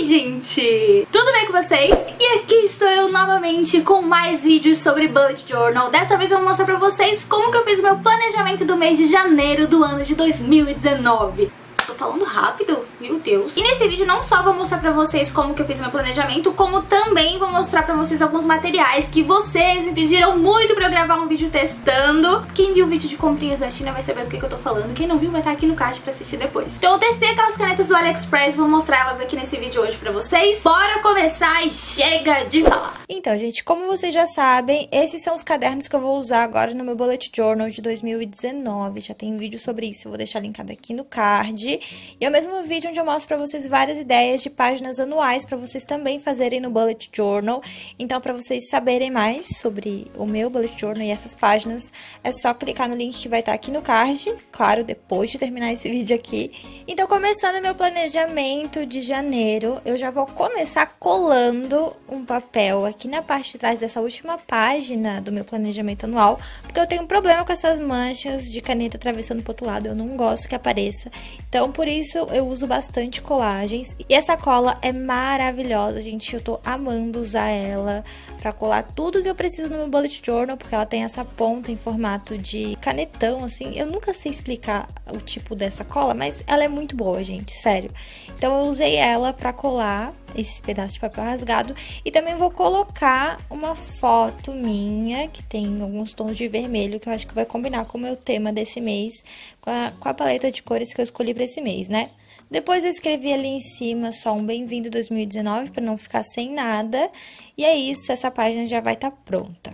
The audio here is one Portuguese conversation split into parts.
gente! Tudo bem com vocês? E aqui estou eu novamente com mais vídeos sobre Bullet Journal. Dessa vez eu vou mostrar pra vocês como que eu fiz o meu planejamento do mês de janeiro do ano de 2019. Tô falando rápido? Meu Deus. E nesse vídeo não só vou mostrar pra vocês como que eu fiz meu planejamento, como também vou mostrar pra vocês alguns materiais que vocês me pediram muito pra eu gravar um vídeo testando. Quem viu o vídeo de comprinhas da China vai saber do que eu tô falando. Quem não viu vai estar aqui no card pra assistir depois. Então eu testei aquelas canetas do AliExpress, vou mostrar elas aqui nesse vídeo hoje pra vocês. Bora começar e chega de falar! Então, gente, como vocês já sabem, esses são os cadernos que eu vou usar agora no meu Bullet Journal de 2019. Já tem vídeo sobre isso, eu vou deixar linkado aqui no card. E é o mesmo vídeo onde eu mostro pra vocês várias ideias de páginas anuais pra vocês também fazerem no Bullet Journal. Então, pra vocês saberem mais sobre o meu Bullet Journal e essas páginas, é só clicar no link que vai estar aqui no card, claro, depois de terminar esse vídeo aqui. Então, começando meu planejamento de janeiro, eu já vou começar colando um papel aqui na parte de trás dessa última página do meu planejamento anual, porque eu tenho um problema com essas manchas de caneta atravessando pro outro lado, eu não gosto que apareça. Então, por isso, eu uso bastante colagens. E essa cola é maravilhosa, gente. Eu tô amando usar ela pra colar tudo que eu preciso no meu Bullet Journal, porque ela tem essa ponta em formato de canetão, assim. Eu nunca sei explicar o tipo dessa cola, mas ela é muito boa, gente, sério. Então, eu usei ela pra colar esse pedaço de papel rasgado. E também vou colocar uma foto minha, que tem alguns tons de vermelho, que eu acho que vai combinar com o meu tema desse mês, com a paleta de cores que eu escolhi pra esse mês, né? Depois eu escrevi ali em cima só um bem-vindo 2019, pra não ficar sem nada. E é isso, essa página já vai estar pronta.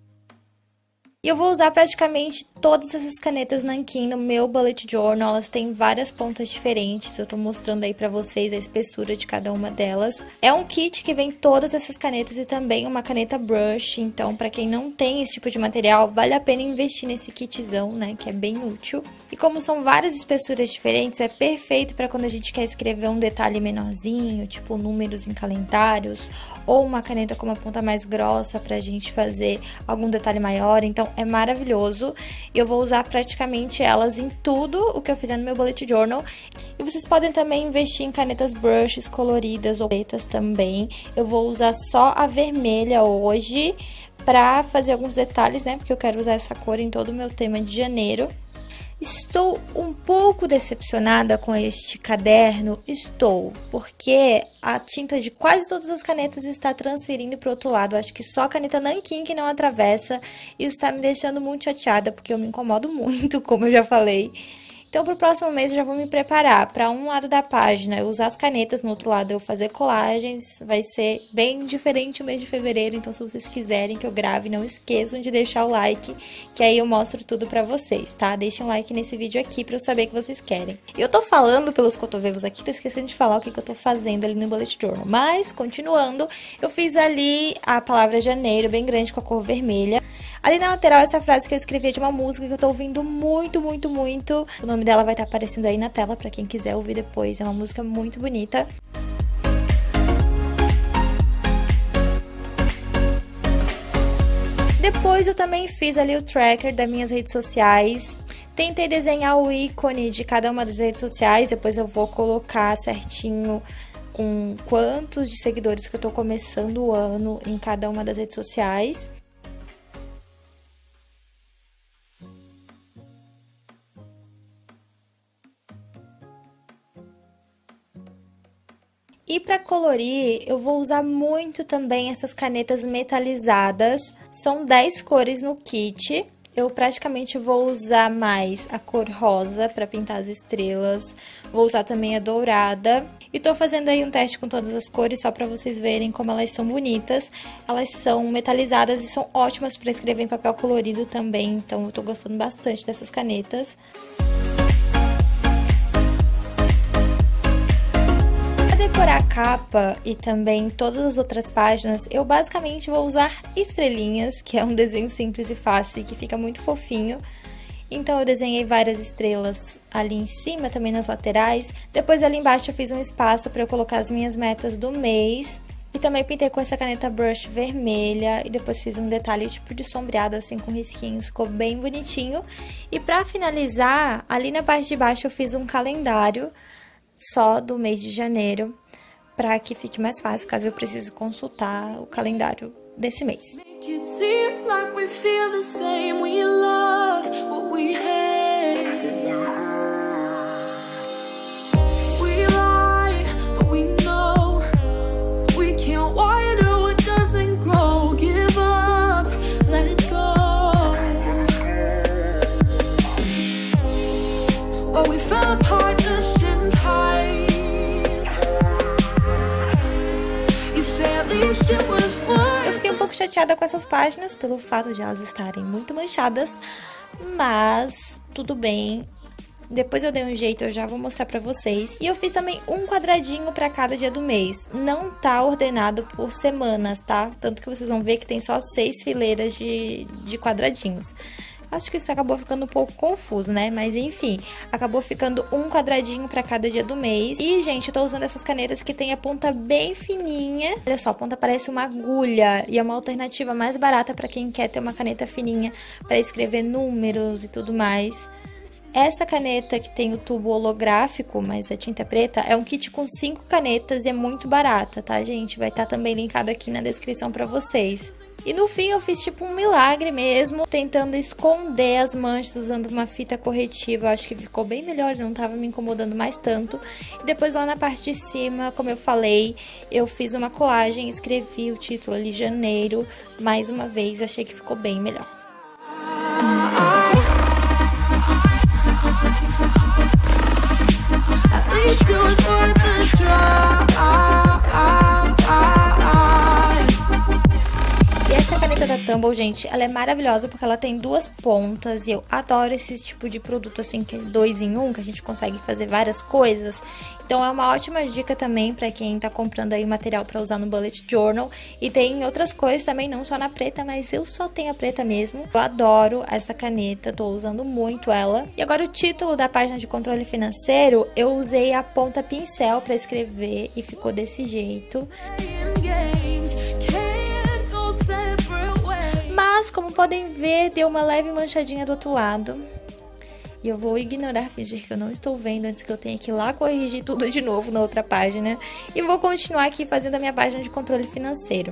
E eu vou usar praticamente todas essas canetas Nankin no meu Bullet Journal. Elas têm várias pontas diferentes, eu tô mostrando aí pra vocês a espessura de cada uma delas. É um kit que vem todas essas canetas e também uma caneta brush, então pra quem não tem esse tipo de material, vale a pena investir nesse kitzão, né, que é bem útil. E como são várias espessuras diferentes, é perfeito pra quando a gente quer escrever um detalhe menorzinho, tipo números em calendários, ou uma caneta com uma ponta mais grossa pra gente fazer algum detalhe maior, então é maravilhoso. E eu vou usar praticamente elas em tudo o que eu fizer no meu Bullet Journal. E vocês podem também investir em canetas brushes coloridas ou pretas também. Eu vou usar só a vermelha hoje pra fazer alguns detalhes, né? Porque eu quero usar essa cor em todo o meu tema de janeiro. Estou um pouco decepcionada com este caderno, porque a tinta de quase todas as canetas está transferindo para o outro lado. Acho que só a caneta Nankin que não atravessa, e isso está me deixando muito chateada, porque eu me incomodo muito, como eu já falei. Então, pro próximo mês eu já vou me preparar para um lado da página eu usar as canetas, no outro lado eu fazer colagens. Vai ser bem diferente o mês de fevereiro, então se vocês quiserem que eu grave, não esqueçam de deixar o like, que aí eu mostro tudo pra vocês, tá? Deixem um like nesse vídeo aqui pra eu saber que vocês querem. Eu tô falando pelos cotovelos aqui, tô esquecendo de falar o que eu tô fazendo ali no Bullet Journal, mas, continuando, eu fiz ali a palavra janeiro, bem grande, com a cor vermelha. Ali na lateral, essa frase que eu escrevi é de uma música que eu tô ouvindo muito, muito, muito. O nome dela vai estar aparecendo aí na tela pra quem quiser ouvir depois. É uma música muito bonita. Depois eu também fiz ali o tracker das minhas redes sociais. Tentei desenhar o ícone de cada uma das redes sociais. Depois eu vou colocar certinho com quantos de seguidores que eu tô começando o ano em cada uma das redes sociais. E para colorir, eu vou usar muito também essas canetas metalizadas. São 10 cores no kit. Eu praticamente vou usar mais a cor rosa para pintar as estrelas. Vou usar também a dourada. E tô fazendo aí um teste com todas as cores, só para vocês verem como elas são bonitas. Elas são metalizadas e são ótimas para escrever em papel colorido também. Então eu tô gostando bastante dessas canetas. Decorar a capa e também todas as outras páginas, eu basicamente vou usar estrelinhas, que é um desenho simples e fácil e que fica muito fofinho. Então eu desenhei várias estrelas ali em cima, também nas laterais. Depois ali embaixo eu fiz um espaço para eu colocar as minhas metas do mês. E também pintei com essa caneta brush vermelha e depois fiz um detalhe tipo de sombreado assim com risquinhos, ficou bem bonitinho. E pra finalizar, ali na parte de baixo eu fiz um calendário só do mês de janeiro, para que fique mais fácil caso eu precise consultar o calendário desse mês. Eu fiquei um pouco chateada com essas páginas pelo fato de elas estarem muito manchadas, mas tudo bem. Depois eu dei um jeito, eu já vou mostrar pra vocês. E eu fiz também um quadradinho pra cada dia do mês. Não tá ordenado por semanas, tá? Tanto que vocês vão ver que tem só 6 fileiras de quadradinhos. Acho que isso acabou ficando um pouco confuso, né? Mas enfim, acabou ficando um quadradinho pra cada dia do mês. E, gente, eu tô usando essas canetas que tem a ponta bem fininha. Olha só, a ponta parece uma agulha. E é uma alternativa mais barata pra quem quer ter uma caneta fininha pra escrever números e tudo mais. Essa caneta que tem o tubo holográfico, mas a tinta preta, é um kit com 5 canetas e é muito barata, tá, gente? Vai estar também linkado aqui na descrição pra vocês. E no fim eu fiz tipo um milagre mesmo, tentando esconder as manchas usando uma fita corretiva. Eu acho que ficou bem melhor, não tava me incomodando mais tanto. E depois lá na parte de cima, como eu falei, eu fiz uma colagem, escrevi o título ali, janeiro. Mais uma vez, achei que ficou bem melhor. E essa caneta da Tumble, gente, ela é maravilhosa porque ela tem 2 pontas e eu adoro esse tipo de produto assim, que é 2 em 1, que a gente consegue fazer várias coisas. Então é uma ótima dica também pra quem tá comprando aí material pra usar no Bullet Journal. E tem outras cores também, não só na preta, mas eu só tenho a preta mesmo. Eu adoro essa caneta, tô usando muito ela. E agora o título da página de controle financeiro, eu usei a ponta pincel pra escrever e ficou desse jeito. Mas, como podem ver, deu uma leve manchadinha do outro lado. E eu vou ignorar, fingir que eu não estou vendo antes que eu tenha que ir lá corrigir tudo de novo na outra página. E vou continuar aqui fazendo a minha página de controle financeiro.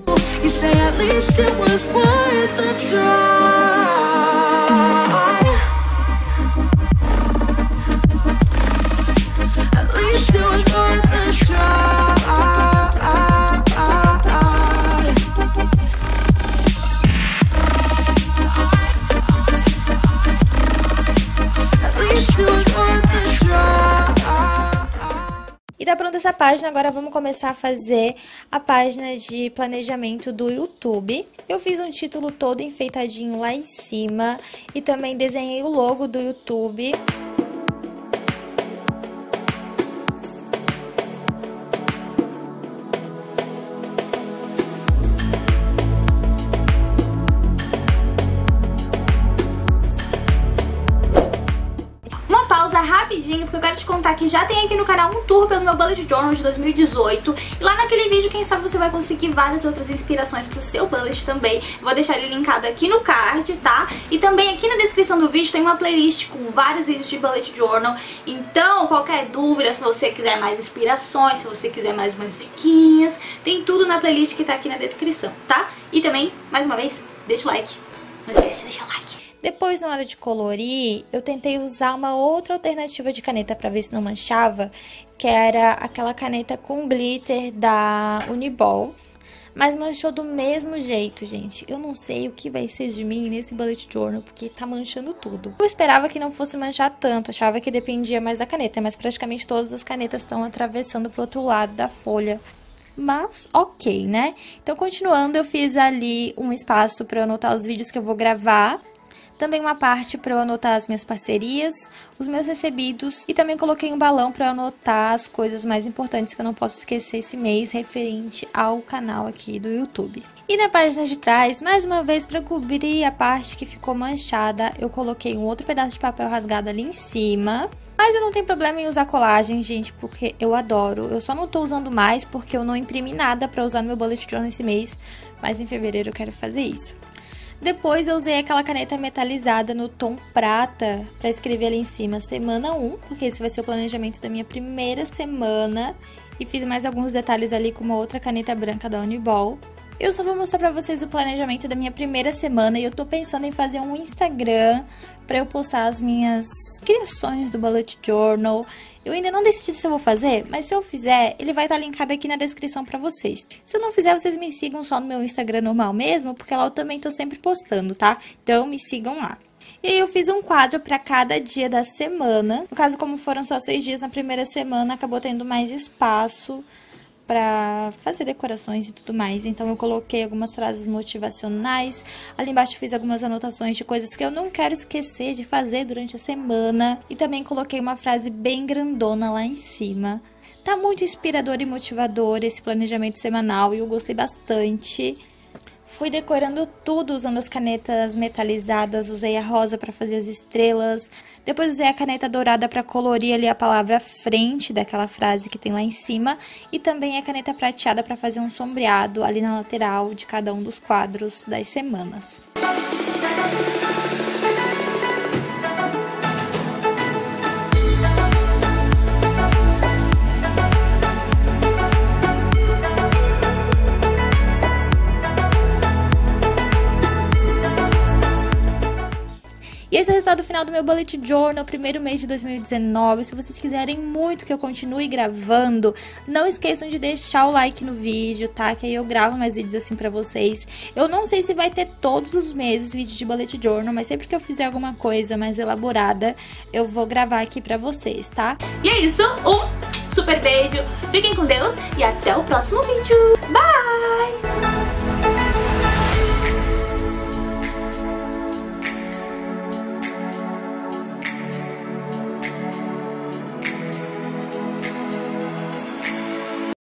E tá pronta essa página, agora vamos começar a fazer a página de planejamento do YouTube. Eu fiz um título todo enfeitadinho lá em cima e também desenhei o logo do YouTube. Rapidinho, porque eu quero te contar que já tem aqui no canal um tour pelo meu Bullet Journal de 2018. E lá naquele vídeo, quem sabe você vai conseguir várias outras inspirações pro seu bullet também. Eu vou deixar ele linkado aqui no card, tá? E também aqui na descrição do vídeo tem uma playlist com vários vídeos de Bullet Journal. Então, qualquer dúvida, se você quiser mais inspirações, se você quiser mais umas diquinhas, tem tudo na playlist que tá aqui na descrição, tá? E também, mais uma vez, deixa o like. Não esquece de deixar o like. Depois, na hora de colorir, eu tentei usar uma outra alternativa de caneta para ver se não manchava, que era aquela caneta com glitter da Uniball. Mas manchou do mesmo jeito, gente. Eu não sei o que vai ser de mim nesse Bullet Journal, porque tá manchando tudo. Eu esperava que não fosse manchar tanto, achava que dependia mais da caneta, mas praticamente todas as canetas estão atravessando pro outro lado da folha. Mas ok, né? Então, continuando, eu fiz ali um espaço para eu anotar os vídeos que eu vou gravar. Também uma parte para eu anotar as minhas parcerias, os meus recebidos e também coloquei um balão para anotar as coisas mais importantes que eu não posso esquecer esse mês referente ao canal aqui do YouTube. E na página de trás, mais uma vez para cobrir a parte que ficou manchada, eu coloquei um outro pedaço de papel rasgado ali em cima. Mas eu não tenho problema em usar colagem, gente, porque eu adoro. Eu só não tô usando mais porque eu não imprimi nada para usar no meu Bullet Journal esse mês, mas em fevereiro eu quero fazer isso. Depois eu usei aquela caneta metalizada no tom prata para escrever ali em cima semana 1, porque esse vai ser o planejamento da minha primeira semana. E fiz mais alguns detalhes ali com uma outra caneta branca da Uniball. Eu só vou mostrar pra vocês o planejamento da minha primeira semana e eu tô pensando em fazer um Instagram pra eu postar as minhas criações do Bullet Journal. Eu ainda não decidi se eu vou fazer, mas se eu fizer, ele vai estar linkado aqui na descrição pra vocês. Se eu não fizer, vocês me sigam só no meu Instagram normal mesmo, porque lá eu também tô sempre postando, tá? Então me sigam lá. E aí eu fiz um quadro para cada dia da semana. No caso, como foram só 6 dias na primeira semana, acabou tendo mais espaço para fazer decorações e tudo mais. Então eu coloquei algumas frases motivacionais. Ali embaixo eu fiz algumas anotações de coisas que eu não quero esquecer de fazer durante a semana. E também coloquei uma frase bem grandona lá em cima. Tá muito inspirador e motivador esse planejamento semanal e eu gostei bastante. Fui decorando tudo usando as canetas metalizadas, usei a rosa para fazer as estrelas, depois usei a caneta dourada para colorir ali a palavra frente daquela frase que tem lá em cima e também a caneta prateada para fazer um sombreado ali na lateral de cada um dos quadros das semanas. E esse é o resultado final do meu Bullet Journal, primeiro mês de 2019. Se vocês quiserem muito que eu continue gravando, não esqueçam de deixar o like no vídeo, tá? Que aí eu gravo mais vídeos assim pra vocês. Eu não sei se vai ter todos os meses vídeo de Bullet Journal, mas sempre que eu fizer alguma coisa mais elaborada, eu vou gravar aqui pra vocês, tá? E é isso, um super beijo, fiquem com Deus e até o próximo vídeo. Bye!